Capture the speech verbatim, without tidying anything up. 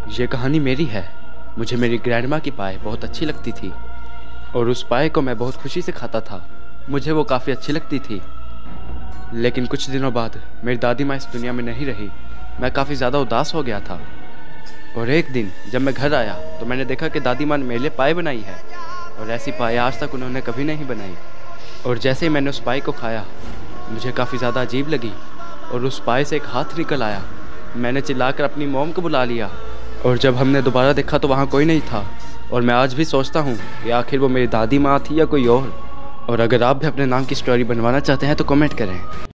ये कहानी मेरी है। मुझे मेरी ग्रैंडमा की पाए बहुत अच्छी लगती थी और उस पाए को मैं बहुत खुशी से खाता था। मुझे वो काफ़ी अच्छी लगती थी। लेकिन कुछ दिनों बाद मेरी दादी माँ इस दुनिया में नहीं रही। मैं काफ़ी ज़्यादा उदास हो गया था और एक दिन जब मैं घर आया तो मैंने देखा कि दादी माँ ने मेरे लिए पाए बनाई है और ऐसी पाए आज तक उन्होंने कभी नहीं बनाई। और जैसे ही मैंने उस पाए को खाया मुझे काफ़ी ज़्यादा अजीब लगी और उस पाए से एक हाथ निकल आया। मैंने चिल्लाकर अपनी मॉम को बुला लिया और जब हमने दोबारा देखा तो वहाँ कोई नहीं था। और मैं आज भी सोचता हूँ कि आखिर वो मेरी दादी माँ थी या कोई और। और अगर आप भी अपने नाम की स्टोरी बनवाना चाहते हैं तो कमेंट करें।